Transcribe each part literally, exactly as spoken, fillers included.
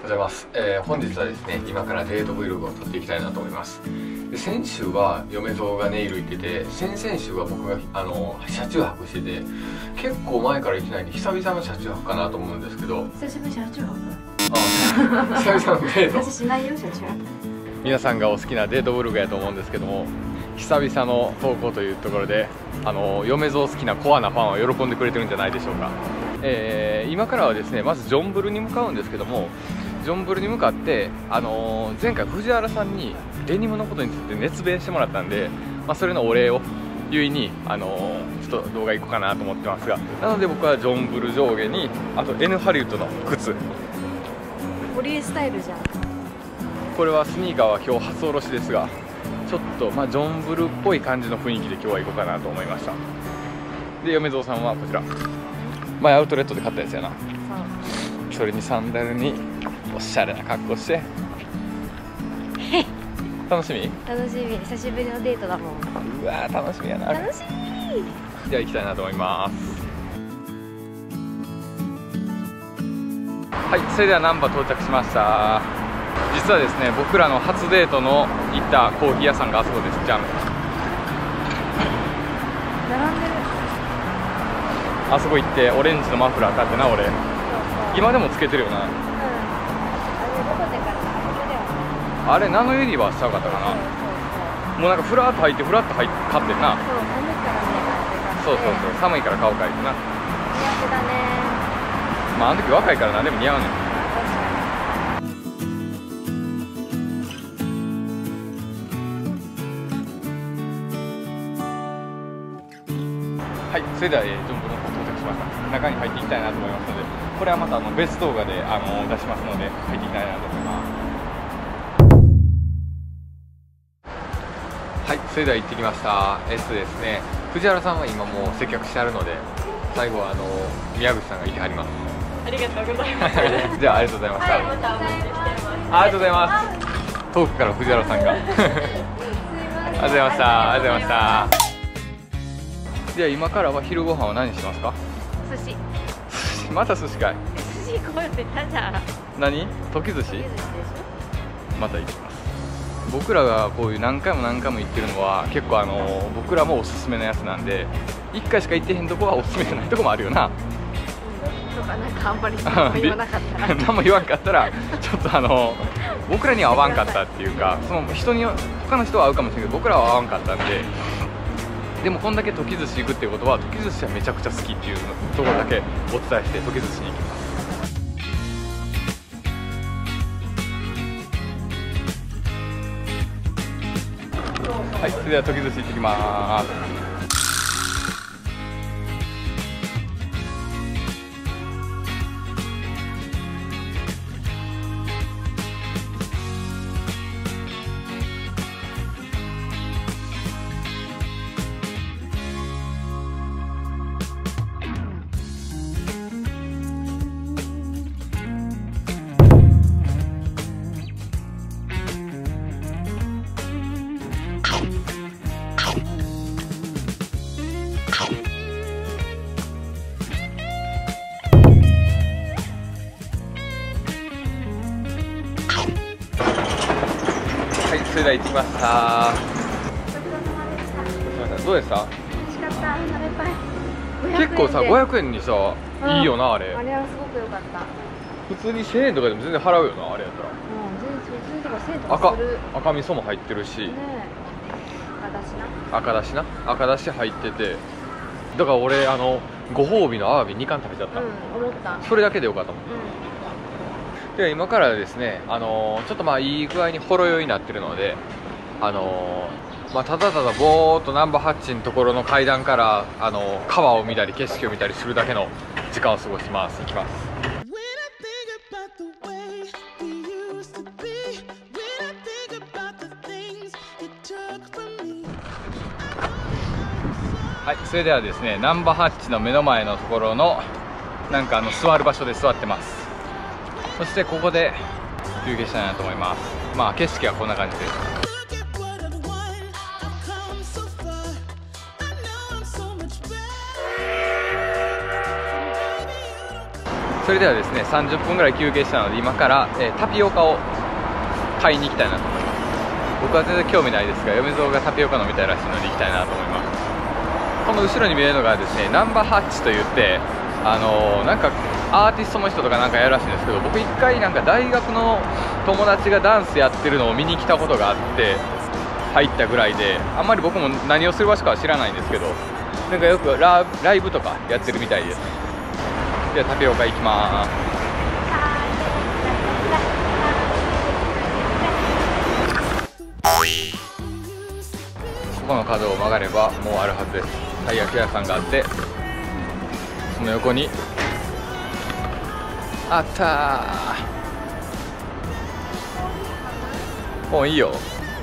ございます、えー、本日はですね今からデート Vlog を撮っていきたいなと思います。で先週は嫁蔵がネイル行ってて、先々週は僕があの車中泊してて、結構前から行ってないんで久々の車中泊かなと思うんですけど。 久しぶり車中泊。 あ久々のデート。 私しないよ車中泊。 皆さんがお好きなデート Vlog やと思うんですけども、久々の投稿というところで、あの嫁蔵好きなコアなファンは喜んでくれてるんじゃないでしょうか。えー、今からはですねまずジョンブルに向かうんですけども、ジョンブルに向かって、あのー、前回藤原さんにデニムのことについて熱弁してもらったんで、まあ、それのお礼を言いに、あのー、ちょっと動画行こうかなと思ってますが、なので僕はジョンブル上下にあと N ハリウッドの靴、 ポリエスタイルじゃん。 これはスニーカーは今日初おろしですが、ちょっと、まあ、ジョンブルっぽい感じの雰囲気で今日は行こうかなと思いました。で嫁蔵さんはこちら前アウトレットで買ったやつやな。そ, それにサンダルにおしゃれな格好して楽しみ楽しみ。久しぶりのデートだもん。 うわー楽しみやな。 楽しみ。 では行きたいなと思います。はい、それでは難波到着しました。実はですね僕らの初デートの行ったコーヒー屋さんがあそこです。じゃん、 並んでる。 あそこ行ってオレンジのマフラー買ってな。俺今でもつけてるよな。あれナノユニバースちゃうかったかな。もうなんかフラッと入ってフラッと入って買ってんな。そうそうそう、寒いから買おうかいってな。似合ってたね。 まああの時若いから何でも似合うねん。はい、それでは、えー、ジョンブルの方到着しました。中に入っていきたいなと思いますので、これはまたあの別動画であの出しますので入っていきたいなと思います。はい、それでは行ってきました。えっとですね、藤原さんは今もう接客してあるので、最後はあの宮口さんがいてはります。 ありがとうございます。 じゃあありがとうございました。 はい、またお待ちしてます。 ありがとうございます。遠くから藤原さんが。ありがとうございました。ありがとうございました。では今からは昼ご飯は何しますか？ 寿司。 寿司また寿司かい。 寿司行こうよって言ったじゃん。 何？時寿司？ 寿司でしまた行きます。僕らがこういう何回も何回も行ってるのは結構あの僕らもおすすめのやつなんで、いっかいしか行ってへんとこはおすすめじゃないとこもあるよな。 ょ。とかなんかあんまり何も言わなかったら何も言わんかったらちょっとあの僕らには合わんかったっていうか、その人に他の人は合うかもしれないけど僕らは合わんかったんで。でもこんだけ時寿司行くっていうことは時寿司はめちゃくちゃ好きっていうところだけお伝えして時寿司に行きます。はい、それでは時寿司行ってきます。はい、それでは行ってきました。どうでした？ 美味しかった。食べたい。 結構さごひゃくえんにさ、いいよなあれ。 あれはすごく良かった。 普通にせんえんとかでも全然払うよなあれやったら。 うん、全然普通にとかせんえんとかする。 赤赤味噌も入ってるし、 ねえ、赤だしな。 赤だしな赤だし入ってて、だから俺あのご褒美のアワビに貫食べちゃった、 うん、思った。 それだけでよかったもん。 うん。 では今からですね、あのー、ちょっとまあいい具合にほろ酔いになってるので、あのー、まあただただぼーっとナンバーハッチのところの階段から、あのー、川を見たり景色を見たりするだけの時間を過ごします。行きます。はい、それではですねナンバーハッチの目の前のところのなんかあの座る場所で座ってます。そしてここで休憩したいなと思います。まあ景色はこんな感じです。そそれではですね、さんじゅっぷんぐらい休憩したので、今から、えー、タピオカを買いに行きたいなと思います。僕は全然興味ないですが、嫁蔵がタピオカ飲みたいらしいので行きたいなと思います。この後ろに見えるのがですね、ナンバーハッチといって、あのー、なんかアーティストの人とかなんかやるらしいんですけど、僕一回なんか大学の友達がダンスやってるのを見に来たことがあって入ったぐらいで、あんまり僕も何をする場所かは知らないんですけど、なんかよくラ、ライブとかやってるみたいです。ではタピオカ行きまーす。ここの角を曲がればもうあるはずです。たい焼き屋さんがあって、その横にあったー。もういいよ。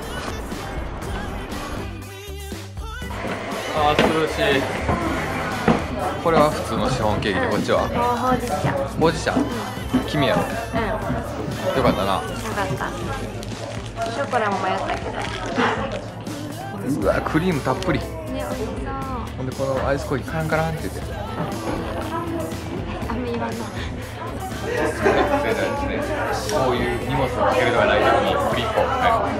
あー涼しい。これは普通のシフォンケーキで、こっちはほうじ茶。 ほうじ茶。君やろ。 うん。 よかったな。 よかった。ショコラも迷ったけど。 うわクリームたっぷり。 ね、美味しそう。 ほんでこのアイスコーヒーカランカランって言って。 あんま言わない。 それではですね、こういう荷物をかけるのがないときにクリップを使います。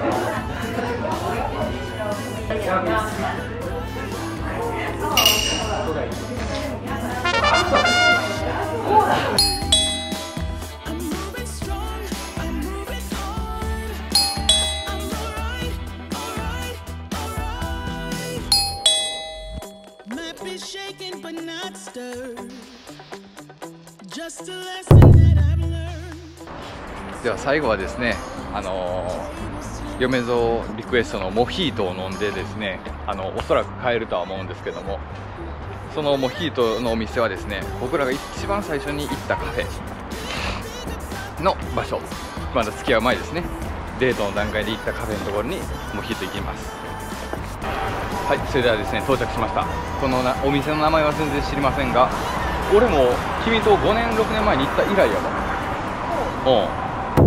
では最後はですね、あのー、嫁蔵リクエストのモヒートを飲んでですね、あのおそらく買えるとは思うんですけども、そのモヒートのお店はですね、僕らが一番最初に行ったカフェの場所、まだ付き合う前ですね、デートの段階で行ったカフェのところにモヒート行きます。はい、それではですね、到着しました。このなお店の名前は全然知りませんが、俺も君とごねんろくねんまえに行った以来やわ。うん。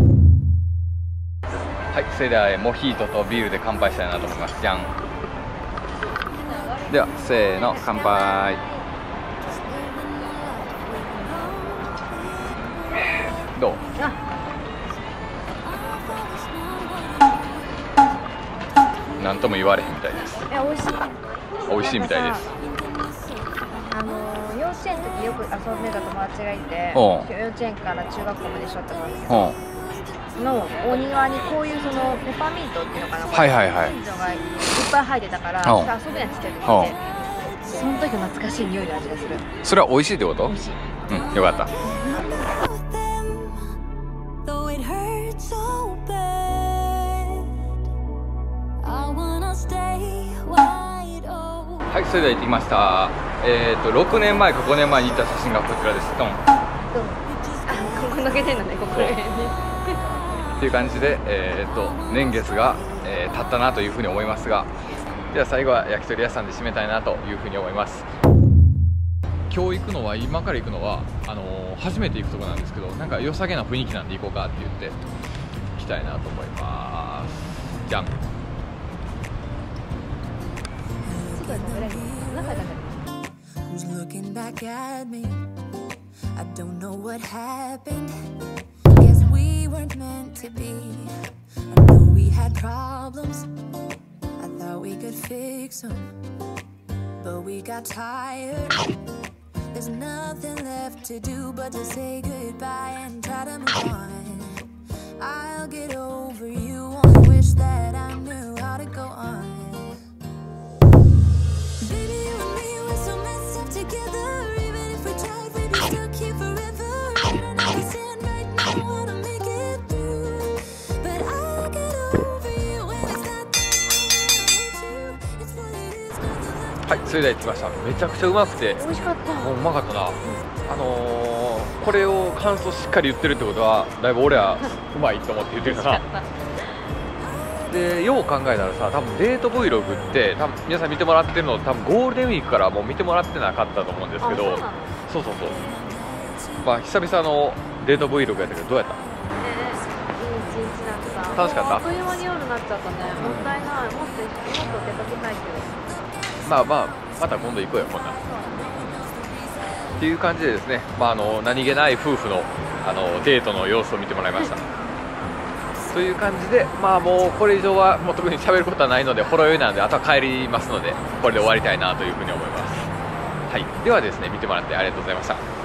はい、それではモヒートとビールで乾杯したいなと思います。じゃん。ではせーの、乾杯。どう？なんとも言われへんみたいです。 え、美味しい。 美味しいみたいです。 あのー、幼稚園の時よく遊んでた友達がいて、 うん、 幼稚園から中学校まで一緒だったんですけど、うんのお庭にこういうそのペパーミントっていうのかな、 はいはいはい、 ミントがいっぱい生えてたから、 うん、 遊ぶやつって言って、その時の懐かしい匂いの味がする。 それは美味しいってこと？ 美味しい。 うん、よかった。はい、それでは行ってきました。えっとろくねんまえかごねんまえに行った写真がこちらです。ドン。 あ、ここ抜けてんのね、ここら辺に。 っていう感じで、えー、っと年月が、えー、経ったなというふうに思いますが、では最後は焼き鳥屋さんで締めたいなというふうに思います。今日行くのは、今から行くのはあのー、初めて行くところなんですけど、なんか良さげな雰囲気なんで行こうかって言って行きたいなと思います。じゃん。 Who's looking back at me? I don't know what happened. Guess we weren't meant to be. I know we had problems. I thought we could fix them, but we got tired. There's nothing left to do but to say goodbye and try to move on. I'll get over you. Only wish that I knew how to go on. Baby, you and me were so messed up together. Even if we tried, we'd be stuck here forever. And I can stand right now, wanna make it through. But I'll get over you when it's not there. It's what it is, nothing left. はい、それでは行きました。めちゃくちゃうまくて、 美味しかった。 もううまかったな。あのー、これを感想しっかり言ってるってことは、だいぶ俺はうまいと思って言ってるから。でよう考えたらさ、多分デート Vlog って多分皆さん見てもらってるの、多分ゴールデンウィークからもう見てもらってなかったと思うんですけど、そうそうそう、まあ久々のデート Vlog やったけど、どうやった？ いい一日だった。 楽しかった？ あっという間に夜になっちゃったね。もったいない。もっともっと出かけたいけど。 まあまあまた今度行こうよ、こんなん。ってっていう感じでですね、まあ、あの何気ない夫婦のあのデートの様子を見てもらいました。という感じで、まあ、もうこれ以上はもう特に喋ることはないので、ほろ酔いなので、あとは帰りますので、これで終わりたいなというふうに思います。はい、ではですね、見てもらってありがとうございました。